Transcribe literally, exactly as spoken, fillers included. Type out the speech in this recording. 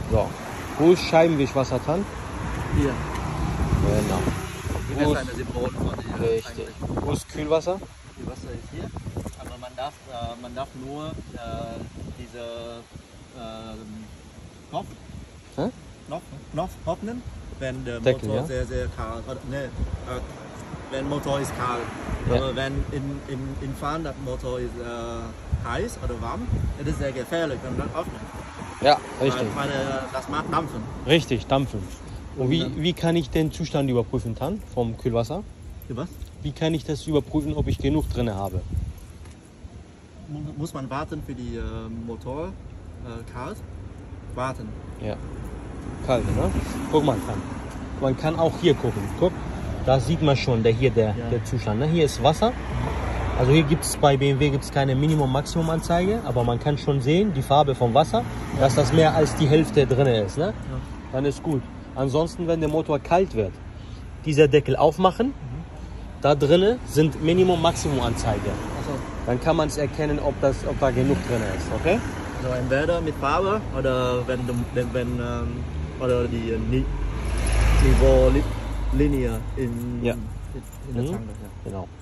So. Wo ist Scheibenwischwassertank? Hier. Genau. Die Wo Messer ist, in dem Boot von hier. richtig. Wo ist Kühlwasser? Die Wasser ist hier, aber man darf, äh, man darf nur äh, diese äh, Knopf, Hä? Knopf, Knopf öffnen, wenn der Deckel, Motor ja? sehr, sehr kalt oder, ne, äh, wenn der Motor ist kalt. Ja. Aber wenn in, in, in Fahren der Motor ist äh, heiß oder warm, das ist sehr gefährlich, wenn man das öffnet. Ja, richtig. Weil, weil äh, das macht Dampfen. Richtig, dampfen. Und wie, wie kann ich den Zustand überprüfen dann vom Kühlwasser? Was? Wie kann ich das überprüfen, ob ich genug drin habe? Muss man warten für die äh, Motor äh, kalt? Warten. Ja. Kalt, ne? Guck mal, kann. Man kann auch hier gucken. Guck, da sieht man schon der, hier der, Ja. der Zustand. Ne? Hier ist Wasser. Also hier gibt es bei B M W gibt's keine Minimum-Maximum-Anzeige, aber man kann schon sehen, die Farbe vom Wasser, dass das mehr als die Hälfte drin ist. Ne? Ja. Dann ist gut. Ansonsten, wenn der Motor kalt wird, dieser Deckel aufmachen, da drinnen sind Minimum-Maximum-Anzeige. Also, Dann kann man es erkennen, ob, das, ob da genug drin ist, okay? also entweder mit Farbe oder wenn, wenn, wenn ähm, oder die äh, Ni- Niveaulinie in, Ja. in, in der Mhm. Tanke. Ja. Genau.